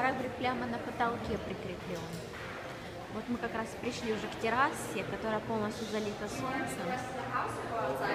кораблик прямо на потолке прикреплен. Вот мы как раз пришли уже к террасе, которая полностью залита солнцем.